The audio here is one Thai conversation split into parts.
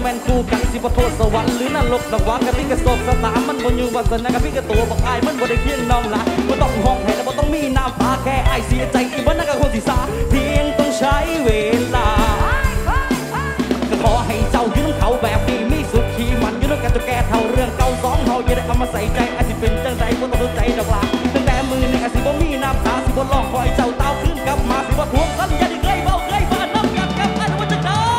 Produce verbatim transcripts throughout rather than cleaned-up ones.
แมนคู่กันสิบโทษสวรรค์หรือนรกสังวรกับพี่กระโศกสตามันบนอยู่วาสนากับพี่กระตัวบอกไอ้มันบ่ได้เคียงน้องละบ่ต้องห้องแห่และบ่ต้องมีน้ำตาแค่ไอ้เสียใจอีวันนั้นกับคนที่สาเพียงต้องใช้เวลาก็ขอให้เจ้ายืนเขาแบบนี้มีสุดขี่มันยืนกันจะแก้เท่าเรื่องเก่าสองเฮาอย่าได้เอามาใส่ใจไอ้สิเป็นจังใจบ่ต้องสนใจดอกละตั้งแต่มือนี่ไอ้สิบ่มีน้ำตาสิบ่ร้องขอให้เจ้าเต้าขึ้นกลับมาสิบ่ทวงสัญญาที่เคยเบ้าเคยฝันน้ำกับกับกันว่าจะเดิน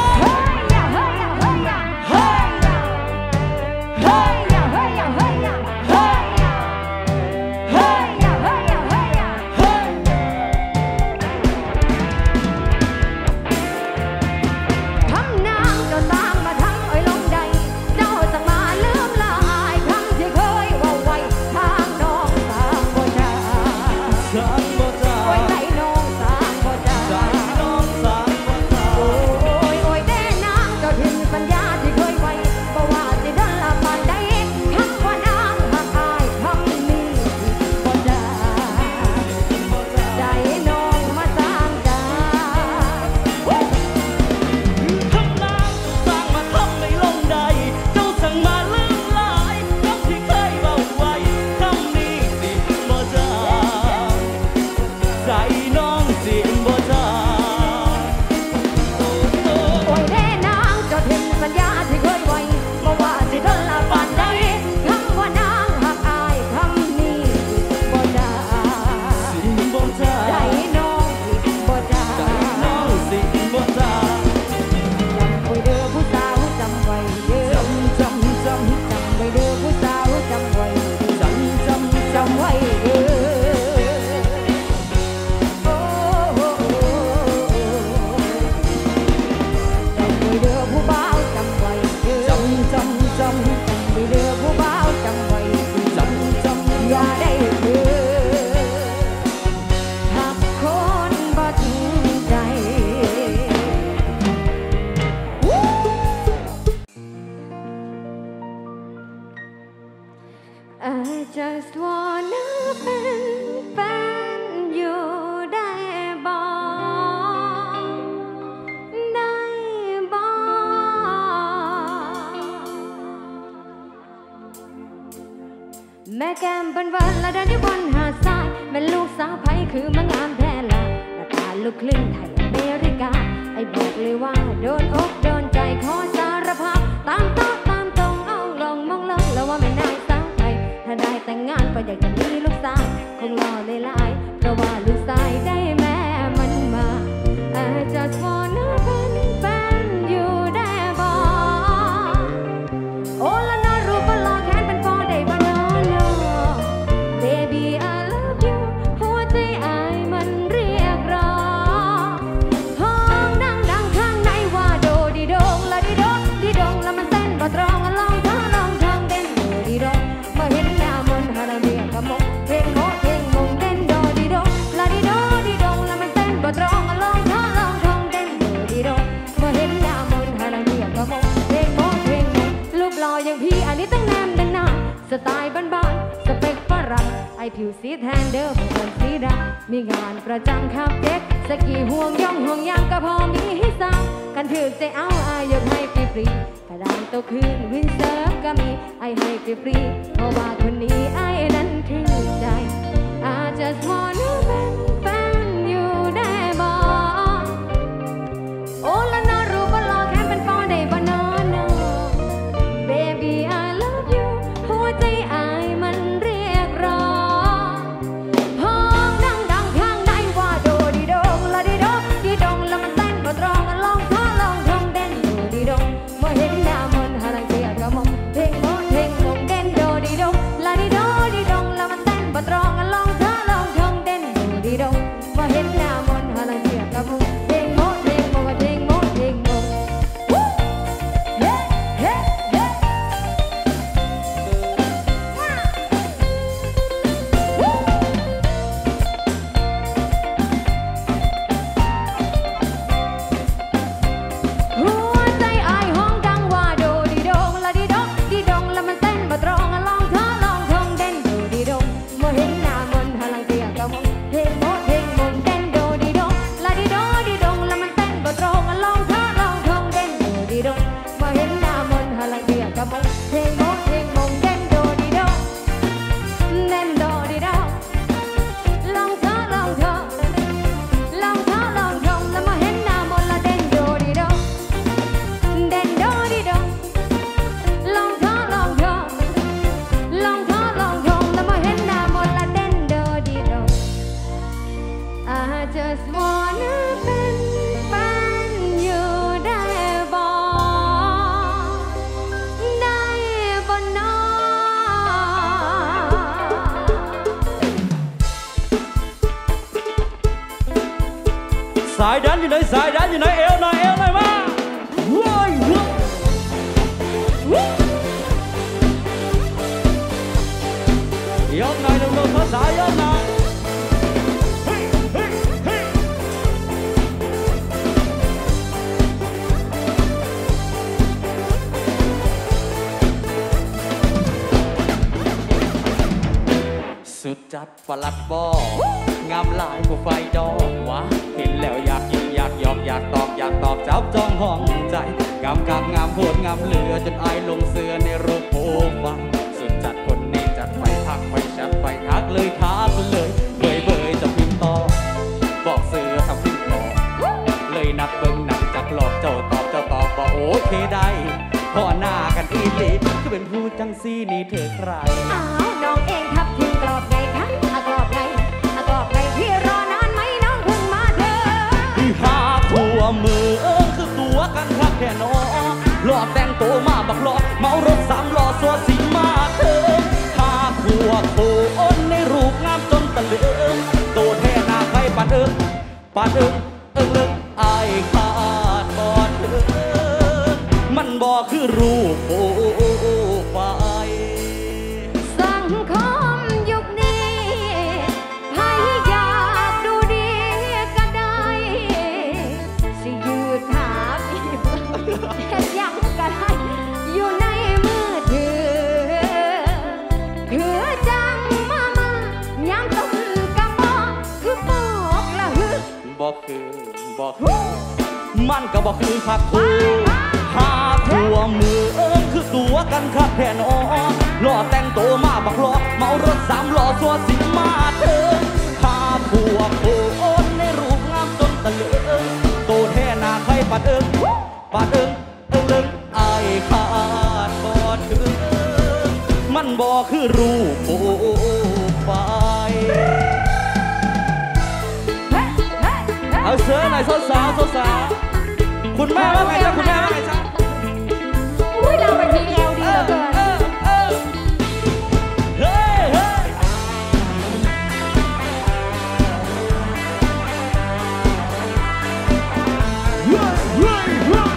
just wanna เป็นแฟนอยู่ได้บ่ได้บ่แม่แก้มเป็นวันละเดินที่บนหาดทรายแม่ลูกสาวไผคือมางามแท้ละหน้าตาลูกครึ่งไทยอเมริกาไอ้บอกเลยว่าโดนอกโดนใจขอสารภาพตามโต๊ะตามตรงเอาลองมองลงแล้วว่าไม่น่าถ้าได้แต่งงานก็อยากจะมีลูกสาวคงรอเลยหลายเพราะว่าลูกชายได้แม่มันมา I just wanna เป็นแฟนอยู่ได้บ่โอ้ละน่ารู้ก็รอแค่เป็นพอได้บ่นอ no baby I love you หัวใจอายมันเรียกร้องห้องดังดังข้างในว่าโดดีดงละดีดงดีดงแล้วมันเต้นบ่ตรงลองท่าลองทางเต้นโดดีดงเห็นหน้ามนต์ฮาราเมียขมกเพลงโมเพลงมงเต้นโดดีดงลาดีโดดีดงแล้วมันเต้นบ่ตรงลองท่าลองทองเต้นโดดีดงเมื่อเห็นหน้ามนต์ฮาราเมียขมกเพลงโมเพลงมงรูปหล่ออย่างพี่อันนี้ต้องแนมดังหน้าสไตล์บ้านๆสเปคฝรั่งไอผิวสีแทนเดิมเหมือนสีดำมีงานประจำครับเด็กสกีห่วงย่องห่วงยางก็พอมีให้สาวกันถือใจเอาอายยกให้ฟรีกระดานโตคืนวินเซิร์ฟก็มีไอให้ฟรีเพราะว่าคนนี้ไอนั้นถึงใจ I just wanna เป็นแฟนอยู่ได้บ่โอ้ละน่ารู้ว่ารอแค่เป็นพอได้บ่นอ no baby I love you หัวใจอายมันเรียกร้องห้องดังดังข้างในว่าโดดีดงละดีดงดีดงแล้วมันเต้นบ่ตรงลองท่าลองทองเต้นโดดีดงเมื่อเห็นหน้ามนต์ฮารังเกียจก็มองเพลงโมเพลงมงเต้นโดดีดงลาดีโดายดันอยู่ไหนสายดันอยู่ไหนเอวหน่อยเอวหน่อยมาว้ายยกหน่อยดูดูภาษายกหน่อยสุดจัดประหลัดบอกงามลายผู้ไฟดอกวะเห็นแล้วอยากยิงอยากยอกอยากตอกอยากตอกจับจ้องห้องใจงามกางงามโพดงามเหลือจนอายลงเสือในรูปโปรไฟล์สุดจัดคนนี้จัดไปทักไปแชทไปทักเลยทักเลยเบยเบยจะพิมพ์ต่อบอกเสือทำพิมพ์ต่อเลยนักเบิ่งหนักจักหลอกเจ้าตอบเจ้าตอบว่าโอเคได้พอหน้ากันอีหลีก็เป็นผู้จังซี่นี่เธอใครอ้าวน้องเองทับทิมกรอบไงคะอากรอบไงอากรอบไงพี่รอนานไหมน้องเพิ่งมาเธอที่หาทั่วมือเออคือตัวกันครับแค่นอหลอดแต่งตัวมาบักหลอดเมารถสามล้อสัวสีมาเธอหาทั่วโถอ้นในรูปงามจนตะลึงโตแท่หน้าใครปานเอิงปานเอิงเอิงเลิงไอ้ขาดบอดเธอมันบอกคือรูปโอ้ไฟสังคมยุคนี้ใครอยากดูดีก็ได้สิยืดขาพี่เห็นยังก็ได้อยู่ในมือถือคือจังมามาย้ำต้นกระบอกคือบอกละฮึบอกคือบอกคือมันก็บอกคือคักคูหาทั่วมือเอิงคือตัวกันครับแผ่นอ้อหล่อแต่งตัวมาบักล้อเมารถสามล้อสัวสิมาเธอหาทั่วโอนในรูปงามจนตะลึงโตแท่หน้าใครปัดเอิงปัดเอิงเอิงเอิงไอ้ขาดบอดคือมันบอกคือรูปโอ้ไฟเอาเสือหน่อยสาวสาวสาวคุณแม่ว่าไงจ๊ะคุณแม่ว่าไงจ๊ะอุ้ยเราไปทีเอวดีเหลือเกินเฮ้ยเฮ้ย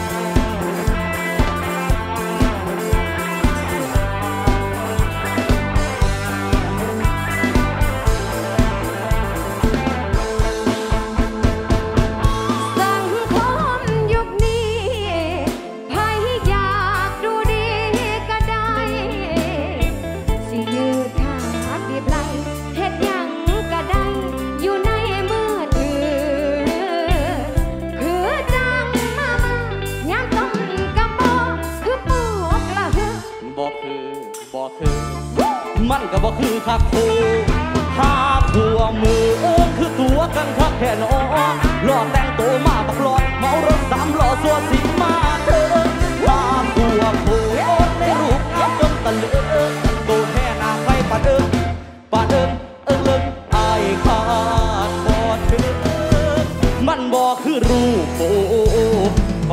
มันก็บอกคือคักคูหาทั่วมือเอิงคือตัวกันคักแค่นอหลอดแต่งตัวมาบักหลอดเมารถสามล้อสัวสีมาเธอหาทั่วโอ้ในรูปงามจนตะลึงโตแท่หน้าใครปัดเอิงปัดเอิงเอิงเลิงไอ้ขาดบอดเธอมันบอกคือรูปโอ้ไฟ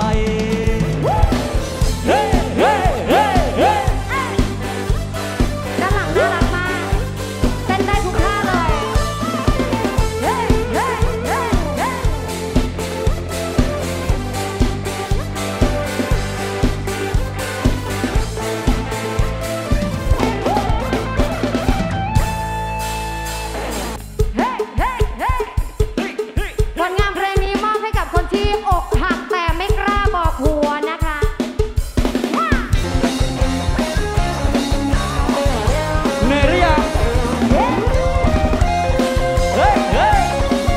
เฮ้เฮ้เฮ้เฮ้ด้านหลังน่ารักมากเต้นได้ทุกท่าเลยเฮ้เฮ้เฮ้เฮ้ผลงานเพลงนี้มอบให้กับคนที่อกหักแต่ไม่กล้าบอกหัวนะคะเหนื่อยหรือยังเฮ้ยเฮ้ย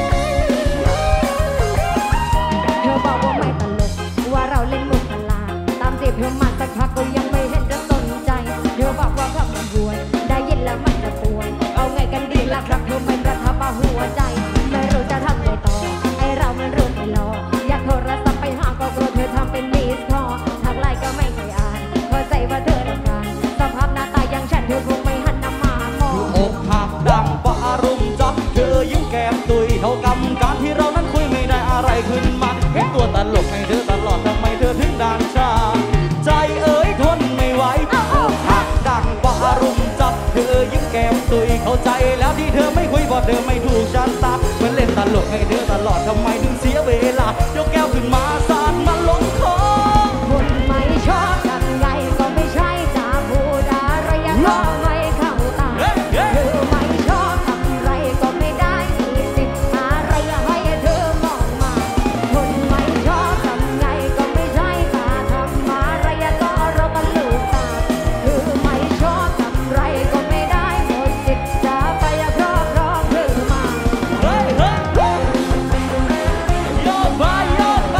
เธอบอกว่าไม่ตลกว่าเราเล่นมุกพลาตามจีบเธอมาสักพักก็ยังไม่เห็นจะสนใจเธอบอกว่าเขามันบวยได้ยินแล้วมันจะปวดเอาไงกันดีล่ะครับเธอไม่ประทับหัวใจไม่รู้จะทำไงต่อไอเรามันเรื่องไม่รออยากโทรศัพท์ไปหาก็กลัวเธอทำเป็นมิสคอลทางไลน์ก็ไม่เคยอ่านเข้าใจว่าเธอต้องการสภาพหน้าตาอย่างฉันเธอคงไม่หันมามองอกหักดังปะอารมณ์จับเธอยิ้มแก้มตุยเท่ากำการที่เรานั้นคุยไม่ได้อะไรขึ้นมาเห็นตัวตลกให้เธอตลอดทำไมเธอถึงดังชาใจเอ๋ยทนไม่ไหวอกหักดังปะอารมณ์จับเธอยิ้มแก้มตุยเข้าใจแล้วที่เธอไม่คุยบอกเธอไม่ถูกฉันตาเหมือนเล่นตลกให้เธอตลอดทำไมถึงเสียเวลายกแก้วขึ้นมาสาดมันลงคอคนไม่ชอบทำไงก็ไม่ใช่จะพูดอะไรก็ไม่เข้าตาคือไม่ชอบทำไรก็ไม่ได้มีสิทธิ์อะไรให้เธอมองมาคนไม่ชอบทำไงก็ไม่ใช่จะทำอะไรก็เรากันลูกตาคือไม่ชอบทำไรก็ไม่ได้หมดสิทธิ์จะไปครอบครองเธอมาเฮ้ยเฮ้ยเฮ้ยโยกไปโยกไป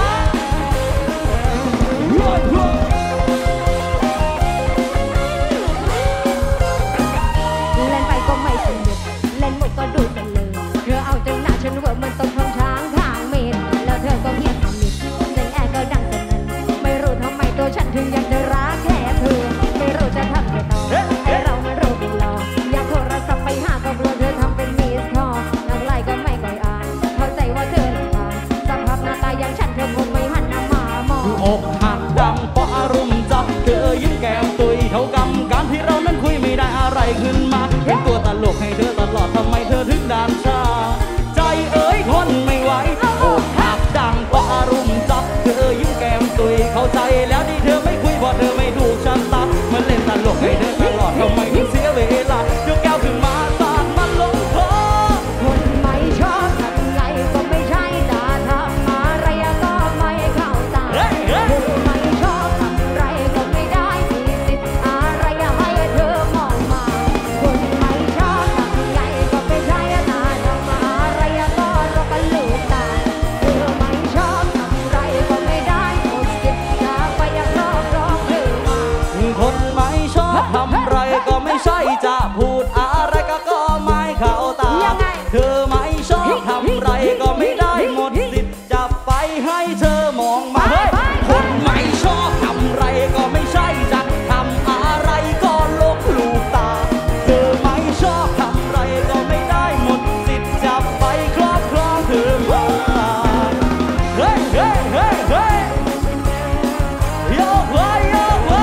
โยกโยกเล่นไปก็ไม่สนุกเล่นหมดก็ดูเสลอเธอเอาจนหน้าฉันเวอร์มันต้องทำช้างทางเมนแล้วเธอก็เงียบสนิทเสียงแอร์ก็ดังสนั่นไม่รู้ทำไมตัวฉันถึงอยากจะรักแค่เธอไม่รู้จะทำไงต่อไอเรามันรู้เป็นรออยากโทรศัพท์ไปหาก็กลัวเธอทำเป็นมิสคอลนักไล่ก็ไม่ก่อยอ่านเข้าใจว่าเธอลำบากสภาพหน้าตาอย่างฉันเธอคงไม่หันมามองอกหักดังเพราะอารมณ์จับเธอยิ้มแก้มตุยเท่ากำการที่เรานั้นคุยไม่ได้อะไรขึ้นมาเป็นตัวตลกให้เธอตลอดทำไมเธอถึงด่านชาใจเอ๋ยทนไม่ไหวอกหักดังเพราะอารมณ์จับเธอยิ้มแก้มตุยเข้าใจแล้วที่เธอไม่คุยเพราะเธอไม่ดูฉันตามันเล่นตลกให้เธอตลอดทำไมถึงเสียเวลายกแก้วขึ้นมาสาดมันลงคอคนไม่ชอบทำไงก็ไม่ใช่จะทำอะไรก็ไม่เข้าตาคือไม่ชอบทำไรก็ไม่ได้มีสิทธิ์อะไรให้เธอมองมาคนไม่ชอบทำไงก็ไม่ใช่จะทำอะไรก็เรากันลูกตาคือไม่ชอบทำไรก็ไม่ได้หมดสิทธิ์จะไปครอบครองเธอมาคนไม่ชอบทำไรก็ไม่ใช่จะพูดอะไรก็ก็ไม่เข้าตาเธอไม่ชอบทำไรก็ไม่ได้หมดสิทธิ์จะไปให้เธอมองมาคนไม่ชอบทำไรก็ไม่ใช่จะทำอะไรก็ลกลูกตาเธอไม่ชอบทำไรก็ไม่ได้หมดสิทธิ์จะไปครอบครองเธอมาเฮ้ยเฮ้ยเฮ้ยเฮ้ยโยกไว้โยกไว้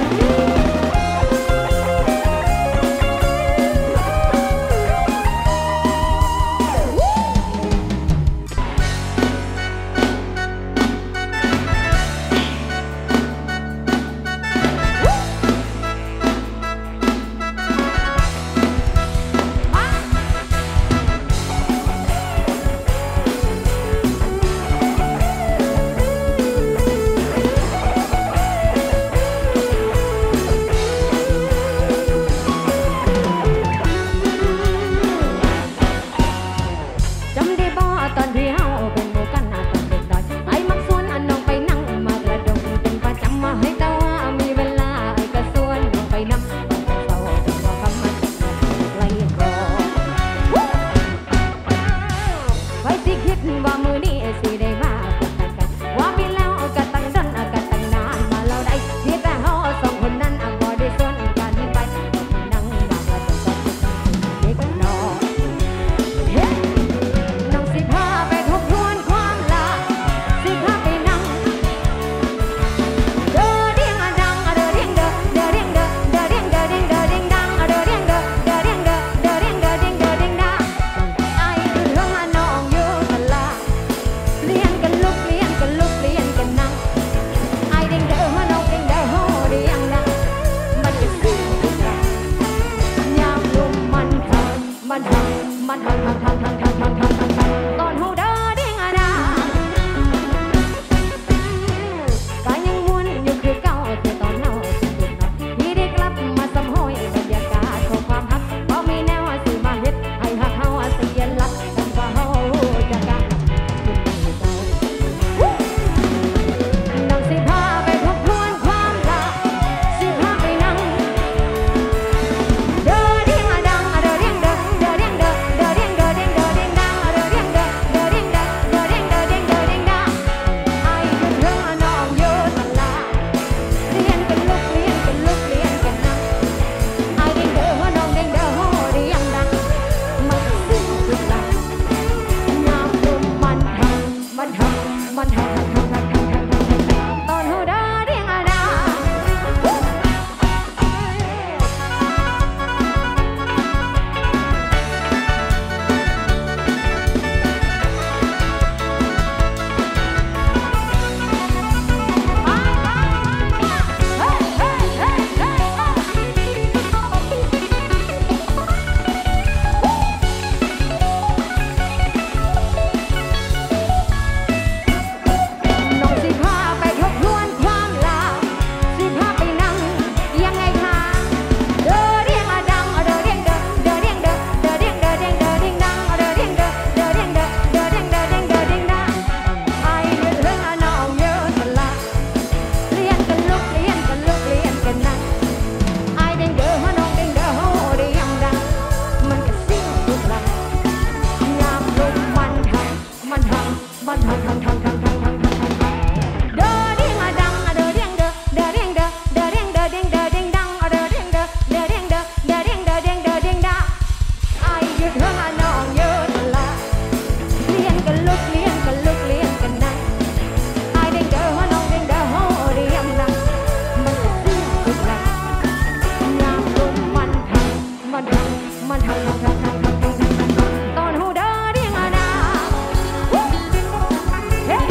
จำได้บ่ตอนที่เฮาเป็นหมู่กันหน้าตอนเด็กดอยไอ้มักส่วนอันน้องไปนั่งมากระดงเป็นประจำมาให้แต่ว่ามีเวลาไอ้ก็ส่วนน้องไปนั่งเศร้าจนว่าคำมันไกลคอไปสิคิดว่ามือนี้สิได้มาพบกันว่ามีแล้วก็ตั้งดันก็ตั้งนานมาแล้วได้ที่แต่เฮาสองคนนั้นบ่ได้สนกันไปนั่งมากระดงก็เด็กน้อยน้องสิพาไปทบทวนความลับสิพาไปนั่งเด้อเดียงดังเด้อเดียงเด้อเด้อเดียงเด้อเด้อเดียงเด้อเดียงเด้อเดียงดังเด้อเดียงเด้อเด้อเดียงเด้อเด้อเดียงเด้อเดียงเด้อเดียงดังไอ้คือเรื่องน้องอยู่กันละเลี้ยงกันลุกเลี้ยงกันลุกเลี้ยงกันนั่งไอ้เดียงเด้อน้องเดียงเด้อโหเดียงดังมันจะสู้กันยามลมมันพังมันพังมันพังพังพังพังพังพังพังพังพังตอนหูเด้อเด้งอะนะก็ยังม้วนอยู่คือเก่าแต่ตอนเฮาสิบุญนับที่ได้กลับมาสำห้อยบรรยากาศของความฮักเพราะมีแนวสิมาเฮ็ดให้ฮักเฮาเสียหลักกันว่าเฮาจะกะคุณเจ้าน้องสิพาไปทบทวนความลับสิพาไปนั่งเด้อเดียงดังเด้อเดียงเด้อเด้อเดียงเด้อเด้อเดียงเด้อเดียงเด้อเดียงดังมันทำทำทำทำทำทำทำทำตอนหูเดินเรียงอาณาเฮ้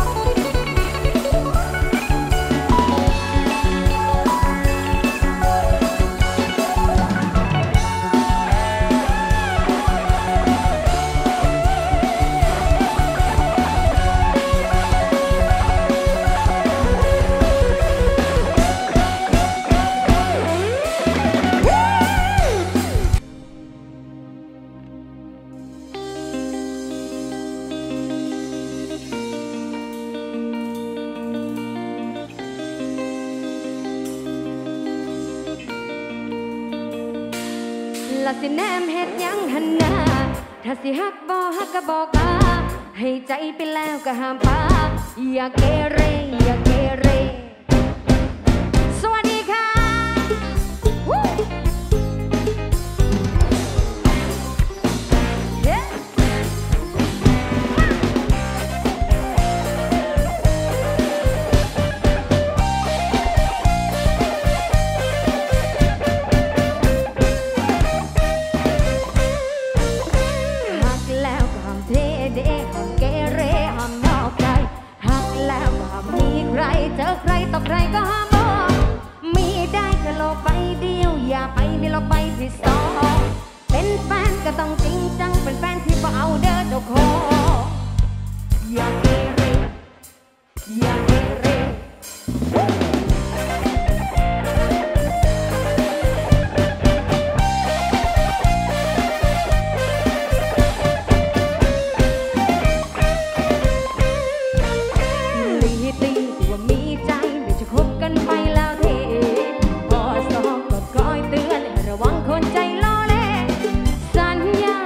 ละสิแนมเฮ็ดยังหันหน้าถ้าสิฮักบ่ฮักก็บอกกาให้ใจไปแล้วก็ห้ามปาอย่าเกเรอย่าเกเรสวัสดีค่ะเจอใครต่อใครก็ห้ามบอกมีได้แค่โลกใบเดียวอย่าไปมีโลกใบที่สองเป็นแฟนก็ต้องจริงจังเป็นแฟนที่บ่เอาเด้อเจ้าของอย่าเกเรอย่าเกเรสัญญา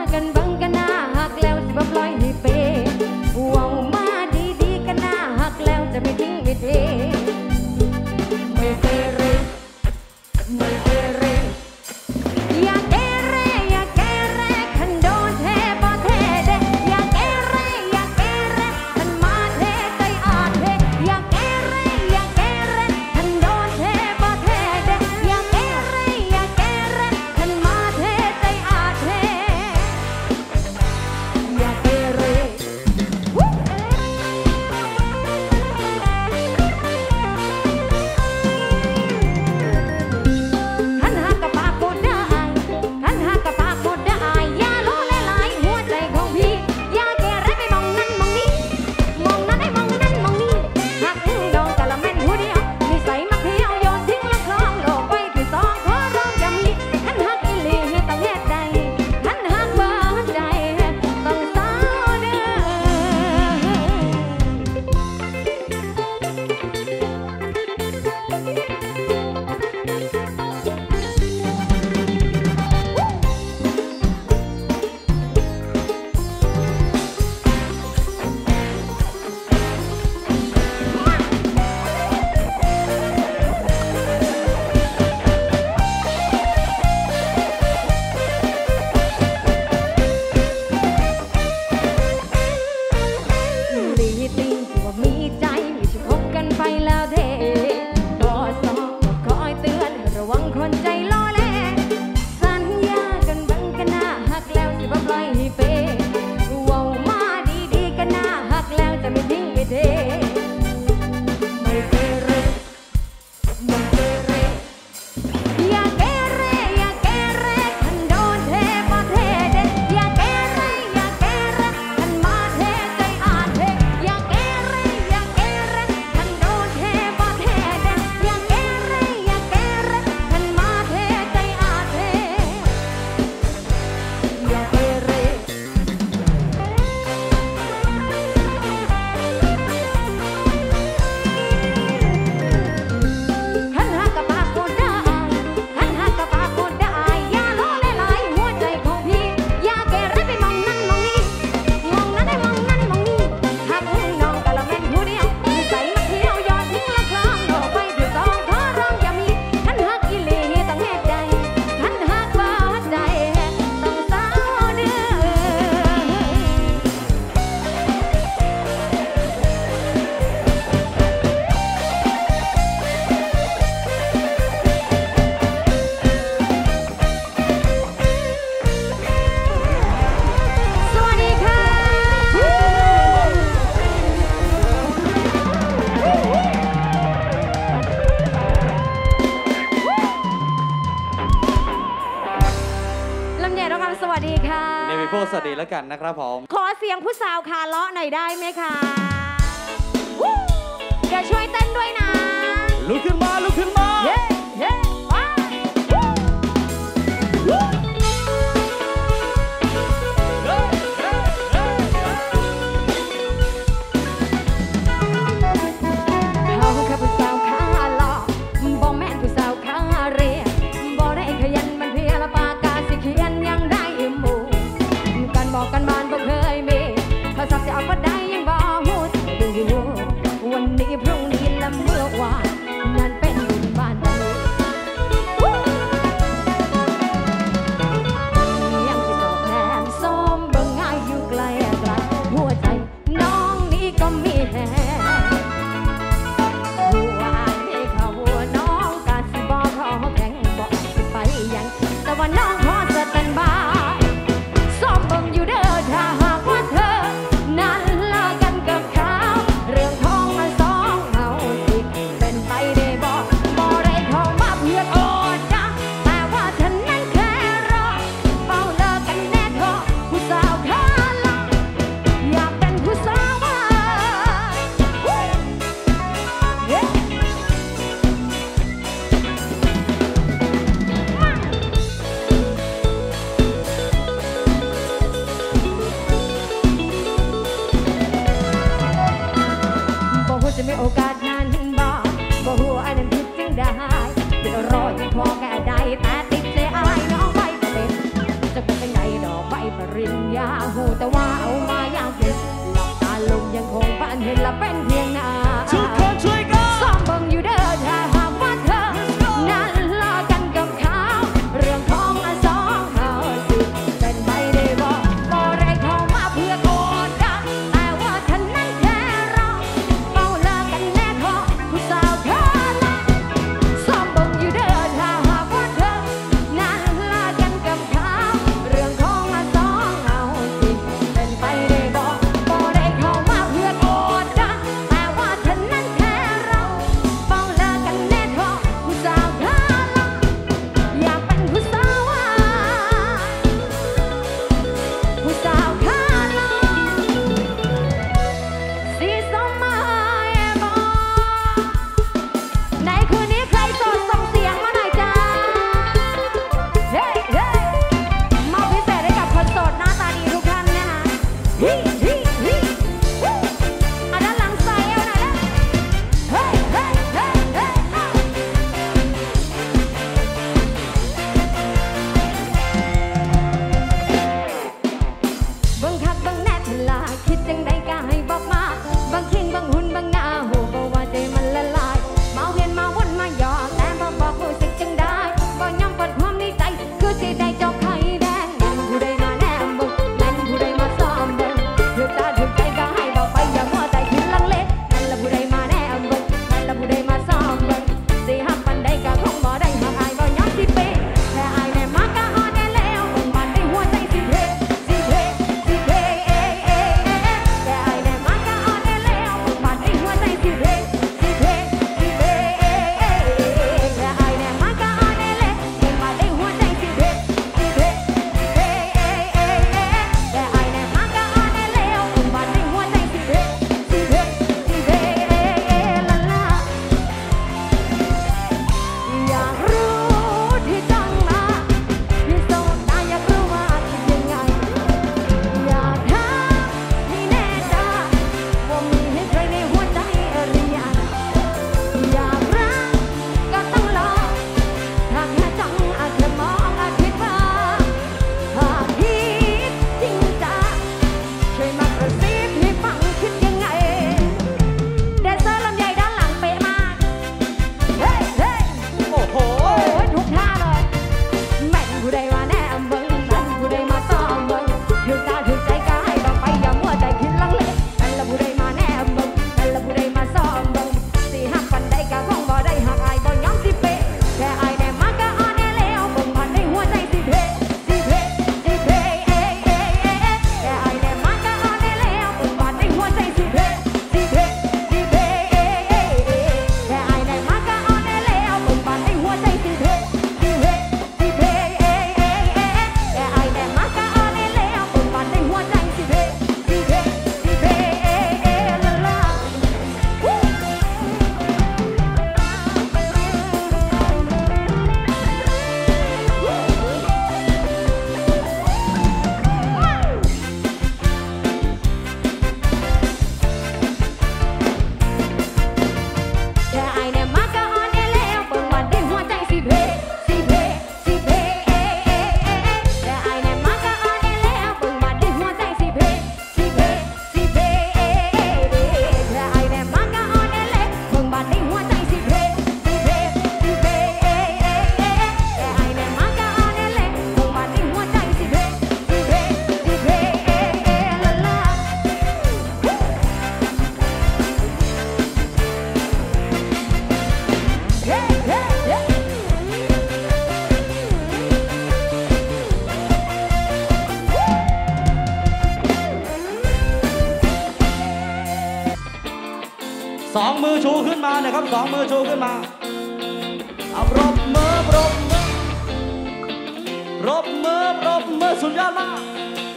น้องคำสวัสดีค่ะเนวิโพสวัสดีแล้วกันนะครับผมขอเสียงผู้สาวคาเลาะหน่อยได้ไหมคะวู้เดี๋ยวช่วยเต้นด้วยนะลุกขึ้นมาลุกขึ้นมาเย้เย้ไปวู้วู้เขาแค่ผู้สาวขาเลาะบ่แม่นผู้สาวขาเรียบ่ได้ขยันมันเพียละปากกาสิเขียนยังได้หมู่กันบอกกันบ้านบ่เคยมีเขาสักจะเอาก็ได้ยังบ่ฮู้สิดูวันนี้พรุ่งนี้และเมื่อวานนั่นเป็นบุญบ้านตะลุมือชูขึ้นมานะครับสองมือชูขึ้นมาเอาปรบมือปรบมือปรบมือปรบมือสุดยอดมาก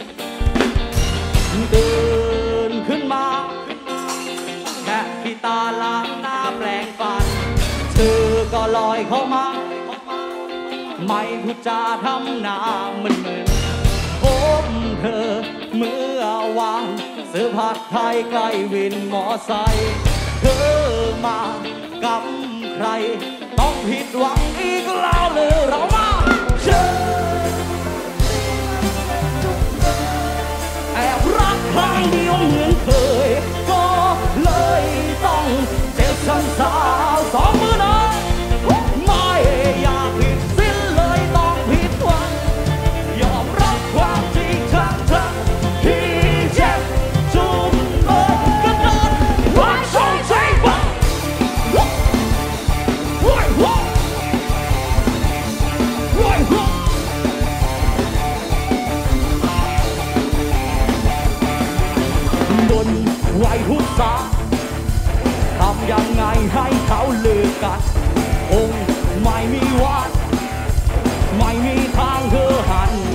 ตื่นขึ้นมาแค่ขี้ตาล้างหน้าแปลงฟันเธอก็ลอยเข้ามาไม่พูดจาทำหน้ามึนมึนผมเธอเมื่อวานซื้อผัดไทยใกล้วินมอไซค์เธอมากับใครต้องผิดหวังอีกแล้วเลยเรามาเชิญแอบรักครั้งเดียวเหมือนเคยก็เลยต้องเจ็บช้ำสาวสองมือนะไม่อยากผิดสิ้นเลยต้องผิดหวังยอมรับความจริงทั้งทั้งที่เจ็บจุกเบิกกระโดดรักสองใจบ้าว้ายว้ายว้ายว้ายบนไหวทุกสาทำยังไงให้เขาเลิกกันคงไม่มีวันไม่มีทางเธอหัน